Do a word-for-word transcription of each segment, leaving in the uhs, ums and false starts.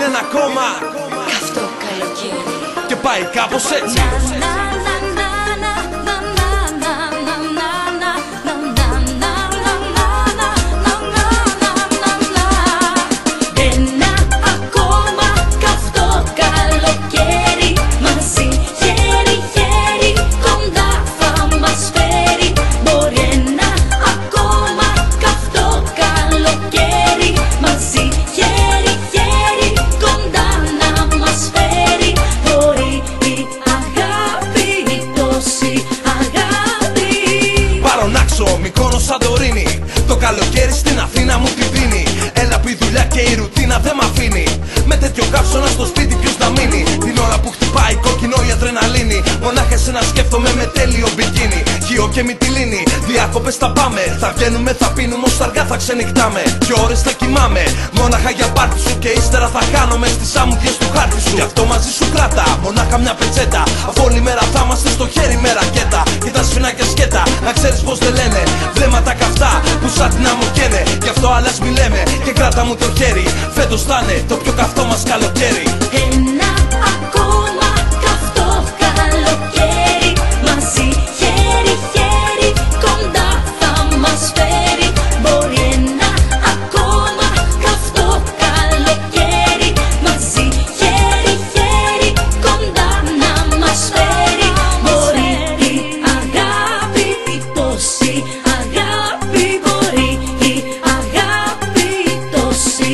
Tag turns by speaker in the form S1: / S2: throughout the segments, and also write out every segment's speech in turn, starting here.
S1: ένα ακόμα
S2: καυτό καλοκαίρι.
S1: Και πάει κάπως έτσι. Μυκόνος, Σαντορίνη. Το καλοκαίρι στην Αθήνα μου τη δίνει. Έλα πει δουλειά και η ρουτίνα δεν μ' αφήνει. Με τέτοιο κάψονα στο σπίτι ποιος να μείνει. Την ώρα που χτυπάει κόκκινο η αδρεναλίνη. Μονάχα εσένα σκέφτομαι με τέλειο μπικίνι. Χιό και μυτιλίνη, διακοπές θα πάμε. Θα βγαίνουμε, θα πίνουμε, ως αργά θα ξενυχτάμε. Και ώρες θα κοιμάμαι, μόναχα για πάρτι σου. Και ύστερα θα χάνομαι στις άμμουδιες του χάρτη σου. Γι' αυτό μαζί σου κράτα, μονάχα μια πετσέτα. Αφού όλη μέρα θα είμαστε στο χέρι με ρακέτα. Και τα σφινά και σκέτα, να ξέρεις πως δεν λένε. Βλέμματα καυτά που σαν την άμμο καίνε. Γι' αυτό άλλας μη λέμε και κράτα μου το χέρι. Φέτος θα είναι το πιο καυτό μας καλοκαίρι.
S2: Ένα ακόμα καυτό καλοκαίρι. Μαζί χέρι χέρι κοντά θα μας φέρει. Μπορεί ένα ακόμα καυτό καλοκαίρι. Μαζί χέρι χέρι κοντά να μας φέρει. Μπορεί η αγάπη, η τόση αγάπη. Μπορεί η αγάπη, τόση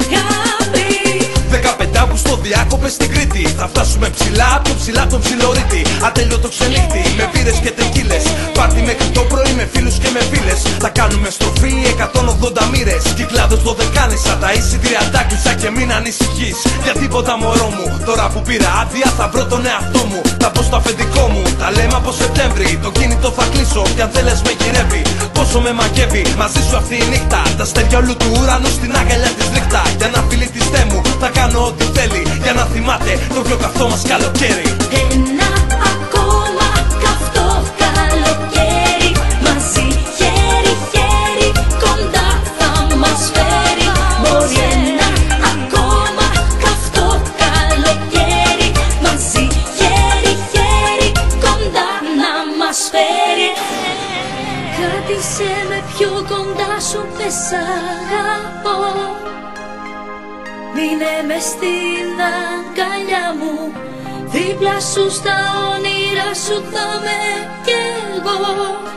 S2: αγάπη.
S1: Δεκαπέντε Αυγούστου διάκοπες στην Κρήτη. Θα φτάσουμε ψηλά, πιο ψηλά τον ψιλορίτη. Ατέλειωτο ξενύχτη, με μπύρες και τεκίλες. Πάρτι μέχρι το πρωί με φίλους και με φίλες. Θα κάνουμε στροφή εκατόν ογδόντα μοίρες. Κυκλάδος δωδεκάνησα, τα εισιτήρια τάκλεισα. Και μην ανησυχείς για τίποτα μωρό μου. Τώρα που πήρα άδεια θα βρω τον εαυτό μου. Θα πω στο αφεντικό μου, τα λέμε από Σεπτέμβρη. Το κινητό θα κλείσω κι αν θέλεις με γυρεύει. Πόσο με μαγεύει μαζί σου αυτή η νύχτα. Τα αστέρια όλου του ουρανού στην αγκαλιά της νύχτα. Για να φίλη της θέμου θα κάνω ό,τι θέλει. Για να θυμάται το πιο καυτό μας καλοκαίρι.
S2: Ένα ακόμα καυτό καλοκαίρι. Μαζί χέρι χέρι κοντά θα μας φέρει. Μπορεί ένα ακόμα καυτό καλοκαίρι. Μαζί χέρι χέρι κοντά να μας φέρει. Κράτησε με πιο κοντά σου, δεν σ' αγαπώ. Μείνε μες στην αγκαλιά μου. Δίπλα σου στα όνειρα σου θα με κι εγώ.